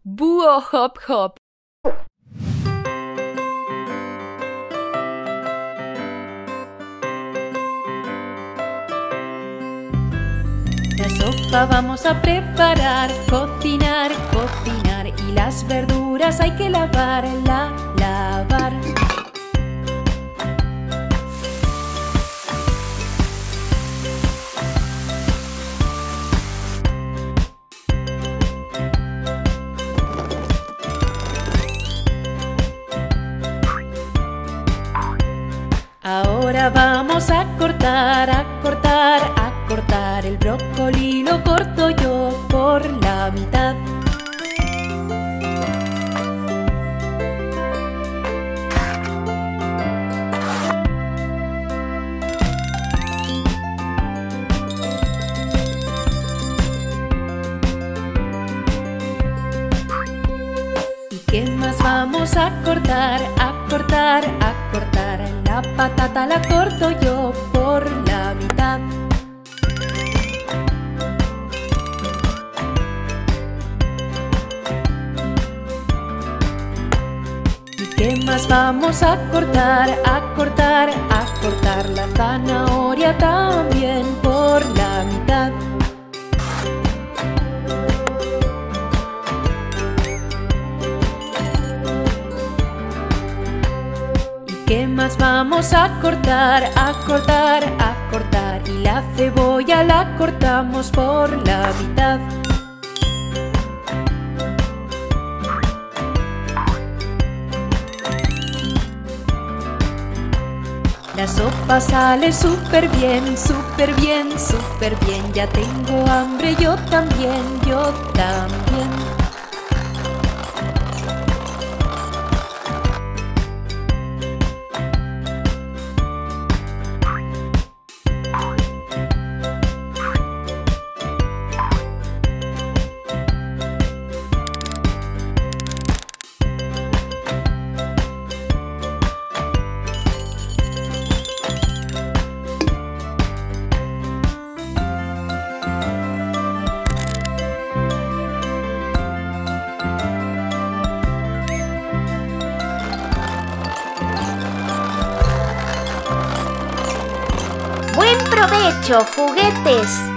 Búho hop hop. La sopa vamos a preparar, cocinar, cocinar. Y las verduras hay que lavar, lavar. Ahora vamos a cortar, el brócoli lo corto yo por la mitad. ¿Y qué más vamos a cortar, La patata la corto yo por la mitad. ¿Y qué más vamos a cortar, La zanahoria también por la mitad. ¿Qué más vamos a cortar, Y la cebolla la cortamos por la mitad. La sopa sale súper bien. Ya tengo hambre, yo también. ¡Buen provecho, juguetes!